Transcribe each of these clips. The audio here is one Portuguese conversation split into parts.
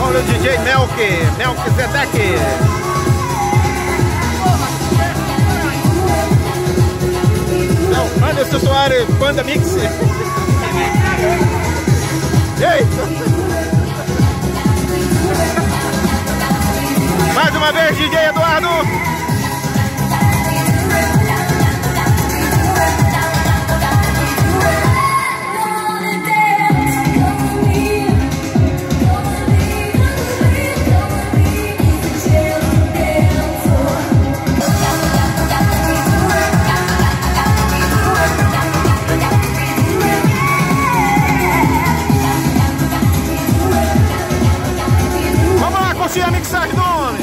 Olha o DJ Melquisedeque. Não, Anderson Soares, Banda Mix. Eita! Mais uma vez, DJ Eduardo. Curtir a mixagem do homem.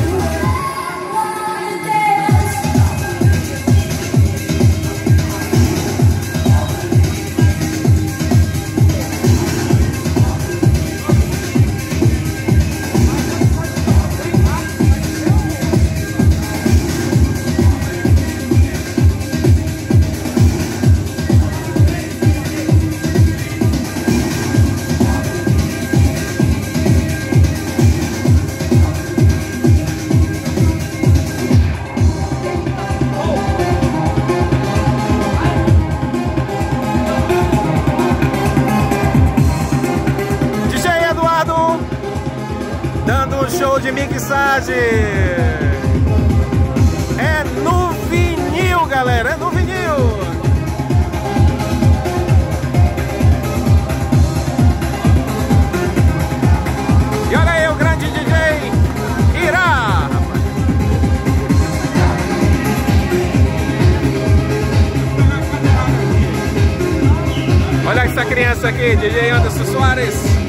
Dando um show de mixagem. É no vinil, galera. É no vinil. E olha aí o grande DJ Irá. Olha essa criança aqui, DJ Anderson Soares.